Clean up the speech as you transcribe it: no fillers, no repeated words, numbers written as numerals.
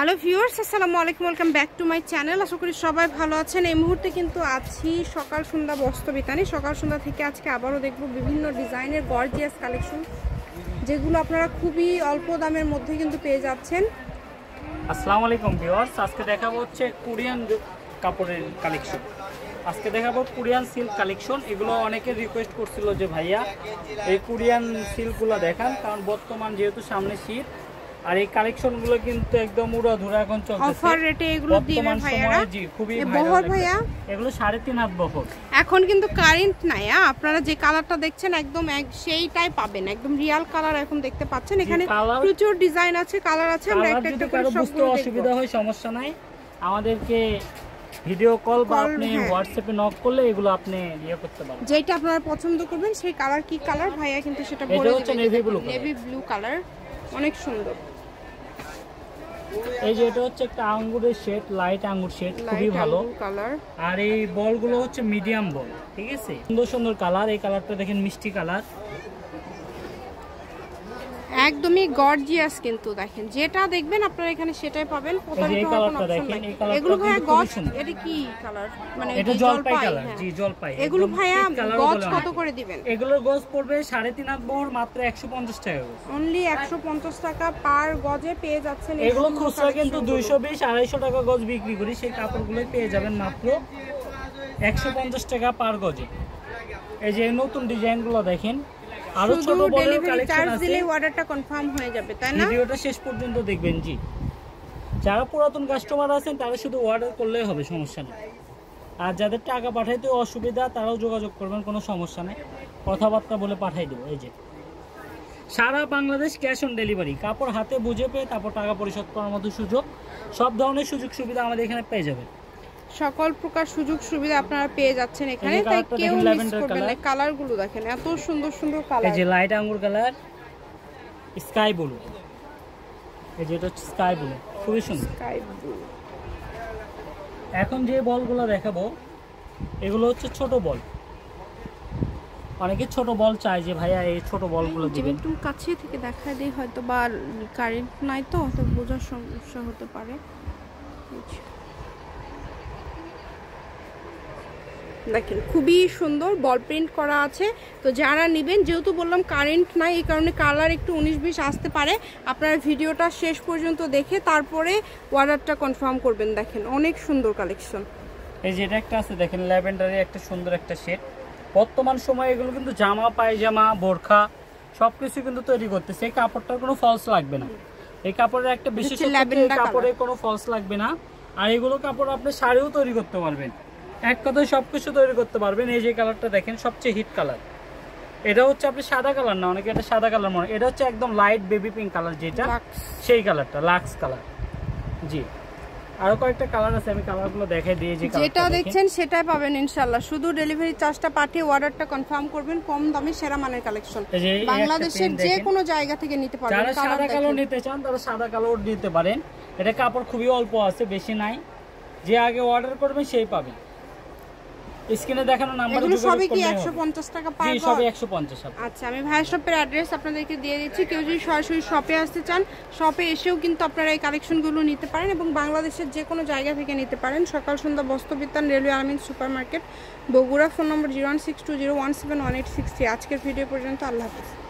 Hello viewers, আসসালামু আলাইকুম, welcome back to my channel. আশা করি সবাই ভালো আছেন। এই মুহূর্তে কিন্তু আছি সকাল সন্ধ্যা বস্ত্রবিতানে। সকাল সন্ধ্যা থেকে আজকে আবারও দেখব বিভিন্ন ডিজাইনের গর্জিয়াস কালেকশন, যেগুলো আপনারা খুবই অল্প দামের মধ্যে কিন্তু পেয়ে যাচ্ছেন। আসসালামু আলাইকুম ভিউয়ার্স, আজকে দেখাবো হচ্ছে কোরিয়ান কাপড়ের কালেকশন। আজকে দেখাবো কোরিয়ান সিল্ক কালেকশন। এগুলো অনেকে রিকোয়েস্ট করছিল যে ভাইয়া এই কোরিয়ান সিল্কগুলো দেখান, কারণ বর্তমান যেহেতু সামনে শীত, আর এই কালেকশনগুলো কিন্তু একদম উড়াধুরা এখন চলতেছে। অফার রেটে এগুলো দিবেন ভাইয়ারা। জি, খুবই বহর ভাইয়া, এগুলো 3.5 হাত বহর। এখন কিন্তু কারেন্ট নাই, আপনারা যে কালারটা দেখছেন একদম সেইটাই পাবেন, একদম রিয়াল কালার এখন দেখতে পাচ্ছেন। এখানে প্রচুর ডিজাইন আছে, কালার আছে। আমরা একটা একটা করে বুঝতে অসুবিধা হয়, সমস্যা নাই, আমাদেরকে ভিডিও কল বা আপনি হোয়াটসঅ্যাপে নক করলে এগুলো আপনি ইয়ে করতে পারেন। যেটা আপনারা পছন্দ করবেন সেই কালার, কি কালার ভাইয়া কিন্তু সেটা বলে দিবেন। এটা হচ্ছে নেভি ব্লু কালার, অনেক সুন্দর। এই যে এটা হচ্ছে একটা আঙ্গুরের শেড, লাইট আঙ্গুর শেড, খুবই ভালো কালার। আর এই বলগুলো হচ্ছে মিডিয়াম বল, ঠিক আছে, সুন্দর সুন্দর কালার। এই কালারটা দেখেন মিষ্টি কালার, একদমই গর্জিয়াস। কিন্তু দেখেন যেটা দেখবেন আপনারা এখানে সেটাই পাবেন। এই কালারটা দেখেন, এই কালারটা এগুলো ভাইয়া গজ, এটা কি কালার? মানে এটা জলপাই কালার। জি, জলপাই। এগুলো ভাইয়া গজ কত করে দিবেন? এগুলোর গজ পড়বে 3.5 হাত বহর, মাত্র 150 টাকা। অনলি 150 টাকা পার গজে পেয়ে যাচ্ছেন। এগুলো খুচরা কিন্তু 220-250 টাকা গজ বিক্রি করি, সেই কাপড়গুলো পেয়ে যাবেন মাত্র 150 টাকা পার গজে। এই যে নতুন ডিজাইনগুলো দেখেন, আরো ছোট বড় কালেকশন আছে। দিলে অর্ডারটা কনফার্ম হয়ে যাবে, তাই না? ভিডিওটা শেষ পর্যন্ত দেখবেন। জি, যারা পুরাতন কাস্টমার আছেন তারা শুধু অর্ডার করলেই হবে, সমস্যা নেই। আর যাদের টাকা পাঠাইতে অসুবিধা তারাও যোগাযোগ করবেন, কোনো সমস্যা নেই, কথাবার্তা বলে পাঠাই দেবো। এই যে সারা বাংলাদেশ ক্যাশ অন ডেলিভারি, কাপড় হাতে বুঝে পেয়ে তারপর টাকা পরিশোধ করার মতো সুযোগ, সব ধরনের সুযোগ সুবিধা আমাদের এখানে পেয়ে যাবেন। সকল প্রকার সুযোগ সুবিধা আপনারা পেয়ে যাচ্ছেন এখানে, তাই কেউ মিস করবেন না। কালারগুলো দেখেন, এত সুন্দর সুন্দর কালার। এই যে লাইট আঙ্গুর কালার, স্কাই ব্লু, এই যে এটা হচ্ছে স্কাই ব্লু, খুবই সুন্দর স্কাই ব্লু। এখন যে বলগুলো দেখাবো এগুলো হচ্ছে ছোট বল। অনেকে ছোট বল চায় যে ভাইয়া এই ছোট বলগুলো দিবেন। একটু কাছে থেকে দেখায় দেই, হয়তো বা কারেন্ট নাই তো বোঝার সমস্যা হতে পারে। দেখেন খুবই সুন্দর বল প্রিন্ট করা আছে। তো যারা নেবেন, যেহেতু বললাম কারেন্ট নাই, এই কারণে কালার একটু 19-20 আসতে পারে। আপনারা ভিডিওটা শেষ পর্যন্ত দেখে তারপরে অর্ডারটা কনফার্ম করবেন। দেখেন অনেক সুন্দর কালেকশন। এই যে এটা একটা আছে দেখেন, ল্যাভেন্ডারে একটা সুন্দর একটা শেড। বর্তমান সময়ে এগুলো কিন্তু জামা, পায়জামা, বোরখা সবকিছু কিন্তু তৈরি করতেছে। এই কাপড়টার কোনো ফলস লাগবে না। এই কাপড়ের একটা বিশেষত্ব, কাপড়ে কোনো ফলস লাগবে না। আর এগুলো কাপড় আপনি শাড়িও তৈরি করতে পারবেন, এক কথায় সবকিছু তৈরি করতে পারবেন। এই যে কালারটা দেখেন, সবচেয়ে হিট কালার। এটা হচ্ছে আপনি সাদা কালার না, অনেকে এটা সাদা কালার মনে, এটা হচ্ছে একদম লাইট বেবি পিঙ্ক কালার, যেটা সেই কালারটা লাক্স কালার। জি, আরো কয়েকটা কালার আছে, আমি কালারগুলো দেখাই দিই। যেটা দেখছেন সেটাই পাবেন ইনশাআল্লাহ। শুধু ডেলিভারি চার্জটা পাঠিয়ে অর্ডারটা কনফার্ম করবেন। কম দামে সেরা মানের কালেকশন, বাংলাদেশের যে কোনো জায়গা থেকে নিতে পারবেন। যারা সাদা কালার নিতে চান তারা সাদা কালার নিতে পারেন। এটা কাপড় খুবই অল্প আছে, বেশি নাই। যে আগে অর্ডার করবেন সেই পাবেন। স্ক্রিনে দেখানো নাম্বারে যোগাযোগ করলে হবে। 150 টাকা পার গজ। জি, সবই 150 টাকা। আচ্ছা, আমি ভাইয়া শপের অ্যাড্রেস আপনাদেরকে দিয়ে দিচ্ছি। কেউ যদি সরাসরি শপে আসতে চান, শপে এসেও কিন্তু আপনারা এই কালেকশনগুলো নিতে পারেন, এবং বাংলাদেশের যে কোনো জায়গা থেকে নিতে পারেন। Sokal Sondhya Bostrobitan, railway Armin super market, Bogura. Phone number 01620171863। আজকের ভিডিও পর্যন্ত, আল্লাহ হাফেজ।